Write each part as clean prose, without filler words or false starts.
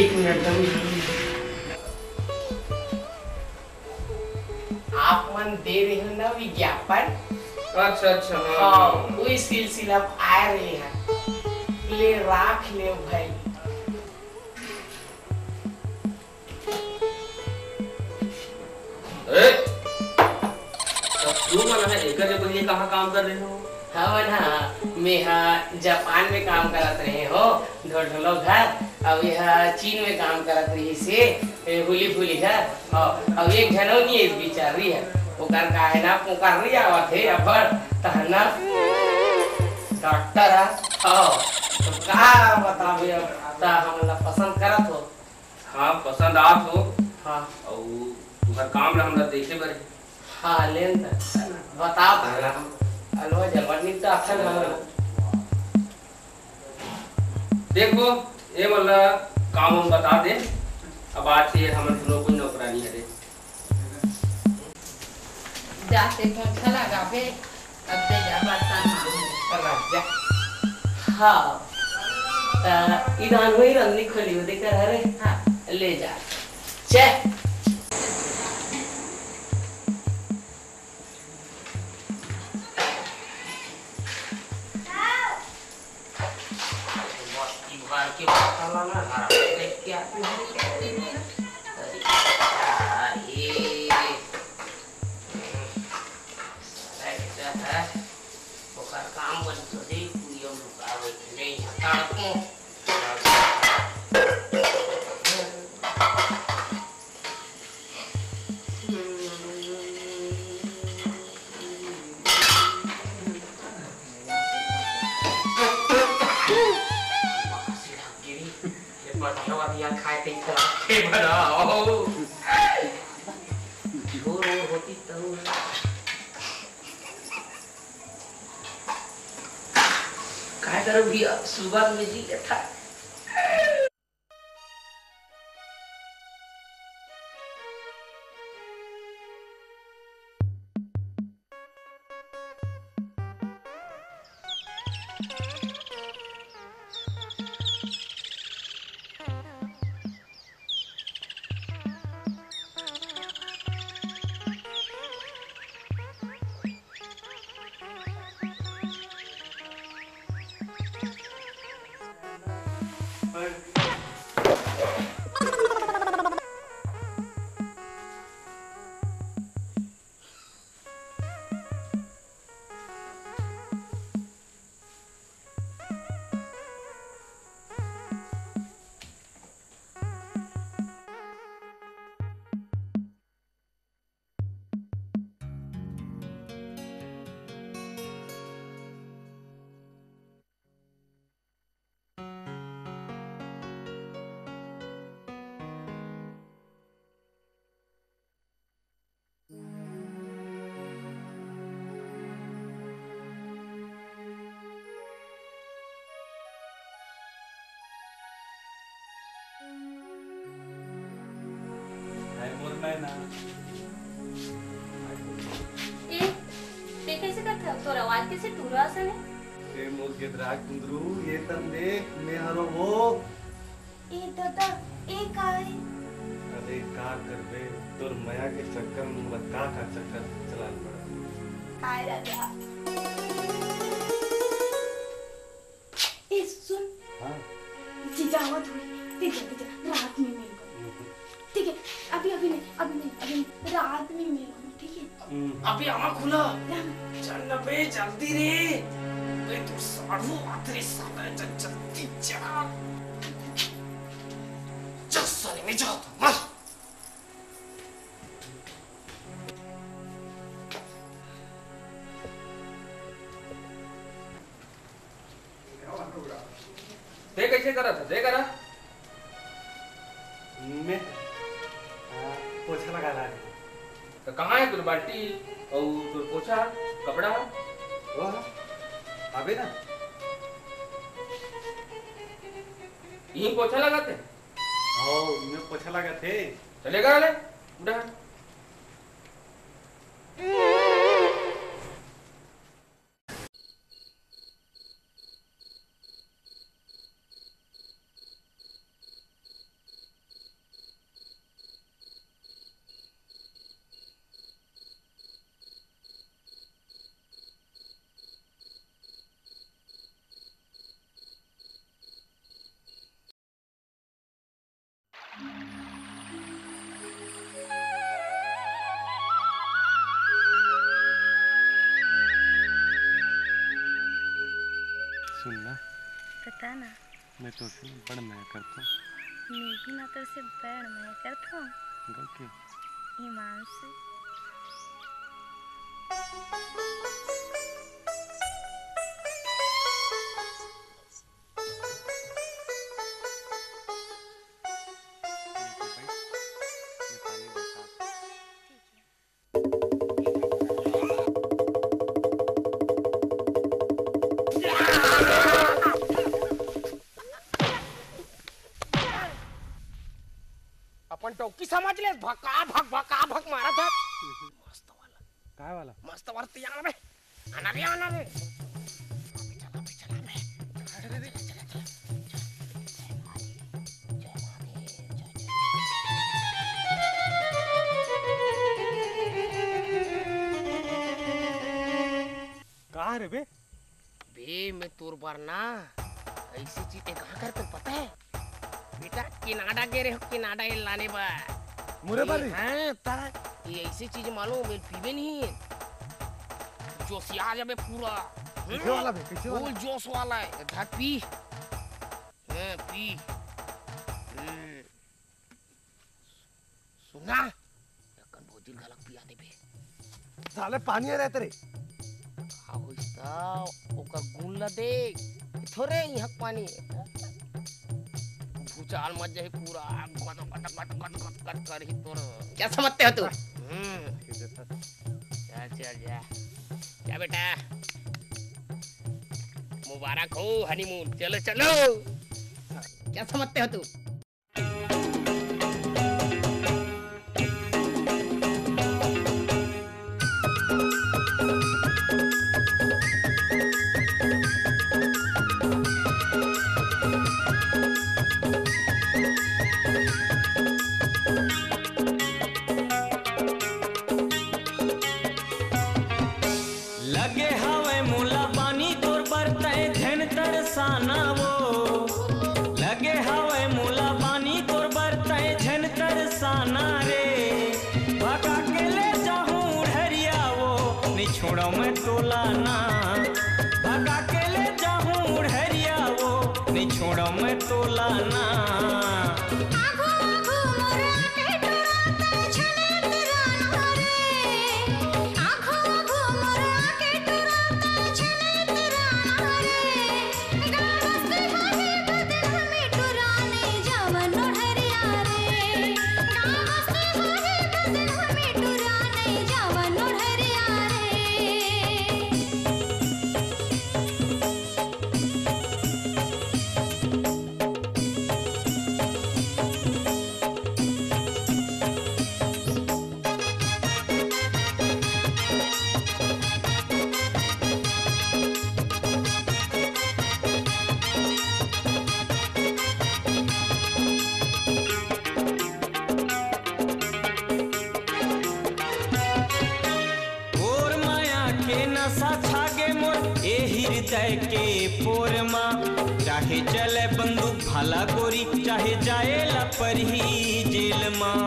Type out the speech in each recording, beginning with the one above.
एक मिनट आप मन दे रहे हो ना विज्ञापन। अच्छा अच्छा हाँ वही सिलसिला आ रहे हैं, ले राख ले भाई। अरे तू मन है एक जगह ये कहाँ काम कर रहे हो? हाँ ना मैं जापान में काम करत रहे हो ढोलो घर। अब यह चीन में काम करत रही से हुली फुली घर। अब एक जनौनी इस बिचारी है ओकर काहे ना पोकर रही आवत है अबर तहना डॉक्टर है। तो का बतावे अब ता हमला पसंद करत हो। हाँ पसंद आप हो। हाँ और तुम्हार काम ला हमरा देखे बर। हाँ लेन बताओ पहला हम अलवा जलवानी तो अखन हमला देखो ये वाला काम हम बता दे। अब आज से हम दोनों कोई नौकरानी है रे। जाते अच्छा लगा बे अब दे जा बर्तन राजा। हाँ इधान वही रंगनी खोली हो देकर अरे हाँ ले जा चे। के बताला ना हरा क्या काम बन तो दे पूरी रुकावट नहीं हटाको। खाए थे के बनाओ जोर होती तो काय करो भैया सुबह में जी था। ना ए ते कैसे करता तो आवाज कैसे टूरा सने ते मोर के द्राग कुंदरू ये तन देख मैं हरो वो ए दादा ए काय अरे का करबे तोर माया के चक्कर में मोला का चक्कर चलान पड़ा काय दादा ए सुन हां जीजावा थोड़ी ठीक है रात में मेल करो ठीक है अभी नहीं रात में मेल करो ठीक है अभी आमा खुला चल ना बे जल्दी रे बे तू साढ़ू आतरी साला जल्दी जा चल में जा तो मत ते कैसे करा था दे करा मैं पोछा लगा रहा है तो कहाँ है तुर बाल्टी और तुर पोछा कपड़ा वो अबे ना यही पोछा लगाते आओ मैं पोछा लगा थे चलेगा ले उड़ा सुनना, पता ना मैं तो बड़ मैं करता हूँ। मैं भी ना तो से बड़ मैं करता हूँ गलती ईमान से। मैं पानी देता हूँ। अपन टोकी समझ ले, भका भक मारा था। मस्त वाला, काय वाला? मस्त वाला तैयार बे, आना बे। चला बे। कहाँ रे बे? बे मैं तोर बार ना ऐसी चीज कहाँ कर तुम पता है? बेटा कनाडा गए रहे हो, कनाडा ये लाने बा मुरे बारी? हाँ तारा ये ऐसी चीज मालूम मैं पीबे नहीं, जोशिया जाबे पूरा। कैसे वाला बे? कैसे वाला? फुल जोश वाला है, इधर पी। हाँ पी। सुना कन बोतल गलत पिया दे बे। साले पानी है तेरे। हाँ होइस्ता ओका गुण ला दे थोड़े यहाँ पानी भूचाल मच जाए पूरा गट कर ही तोर। क्या समझते हो तू? चल जा क्या बेटा, मुबारक हो हनीमून। चलो क्या समझते हो तू? लगे हवे मुला पानी तोर बरते धन तरसाना वो। लगे हवे मुला पानी तोर बरते झन तरसाना रे। भगा के ले जाऊं ढरिया वो, नहीं छोड़ो मैं तोलाना। भगा के ले जाऊं ढरिया वो, नहीं छोड़ो मैं तोलाना। हृदय के पोरमा, चाहे चले बंदूक भाला गोरी, चाहे जाए लपर ही जेल माँ।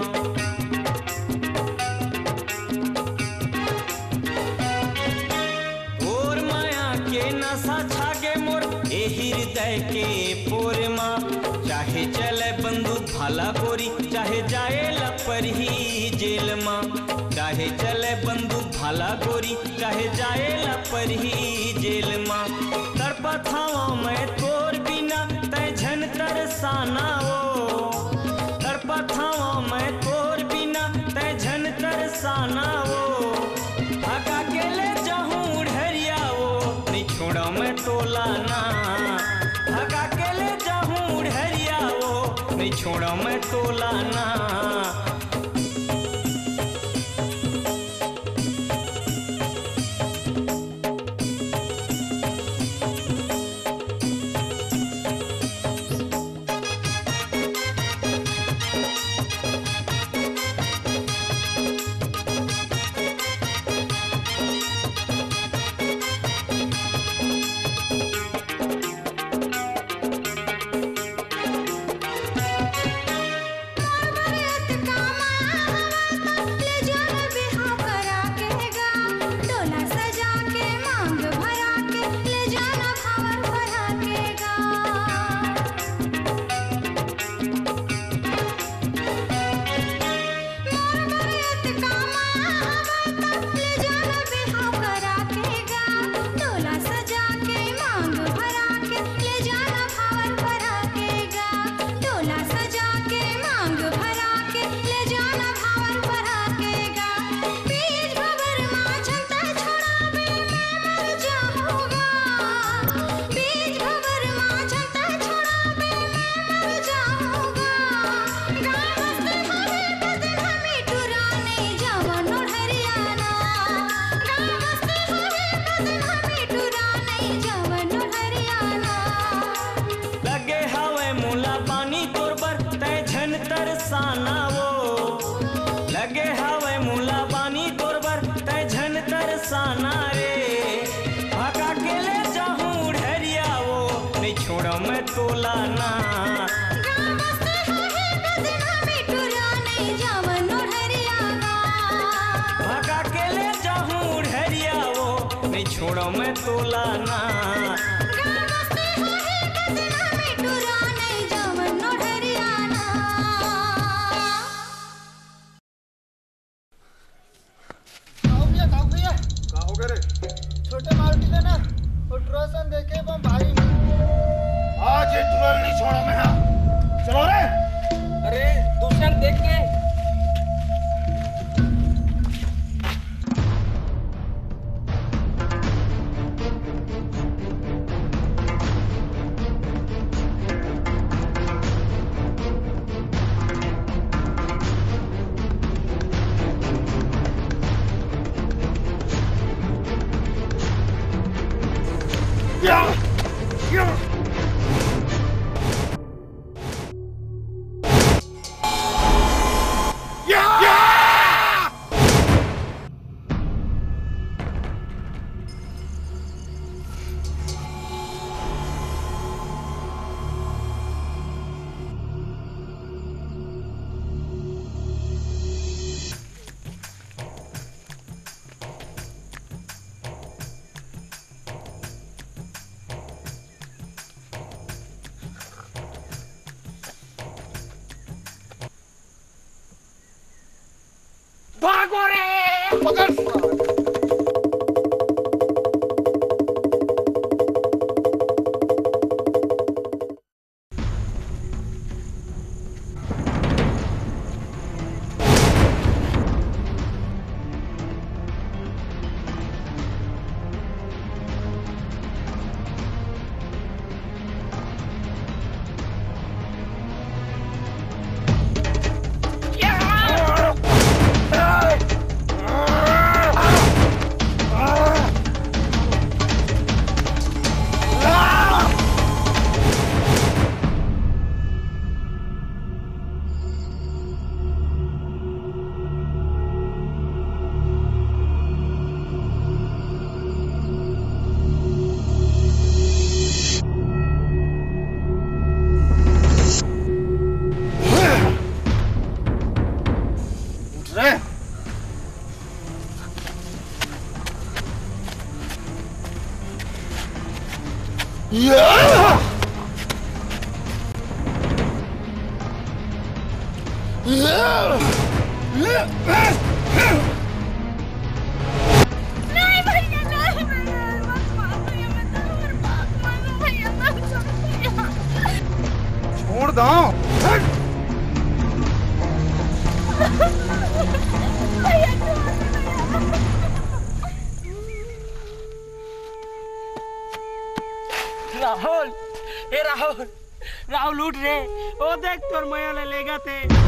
और माया के नशा छागे मोर ए हृदय के पोरमा, चाहे चले बंदूक भाला गोरी, चाहे जाए लपर ही जेल माँ। चाहे चले बंदूक भाला गोरी, चाहे जाए लपर ही जेल माँ। तड़पथावा मैं तोर बिना तै झन तरसाना वो। तड़पथावा मैं तोर बिना तै झन तरसाना वो। भगा के ले जाऊं ढरिया वो, नहीं छोड़ा मैं तोलाना। भगा के ले जाऊं ढरिया वो, नहीं छोड़ा मैं तोलाना। तरसाना वो लगे हवे मुला बानी तोरबर तय झन तरसाना रे भागा के ले जाऊं ढरिया वो नहीं छोड़ा मैं तोला ना भागा के ले जाऊं ढरिया वो नहीं छोड़ा मैं तोला ना छोटे मारुति ने ना उल्ट्रासाउंड देखे वो भारी आज ये ट्रोल नहीं छोड़ा मैं। चलो रे। अरे दूसरा देख के भागो रे पकड़ छोड़ दो। राहुल, ए राहुल, राहुल उठ रे। ओ देख तोर माया ले लेगा थे।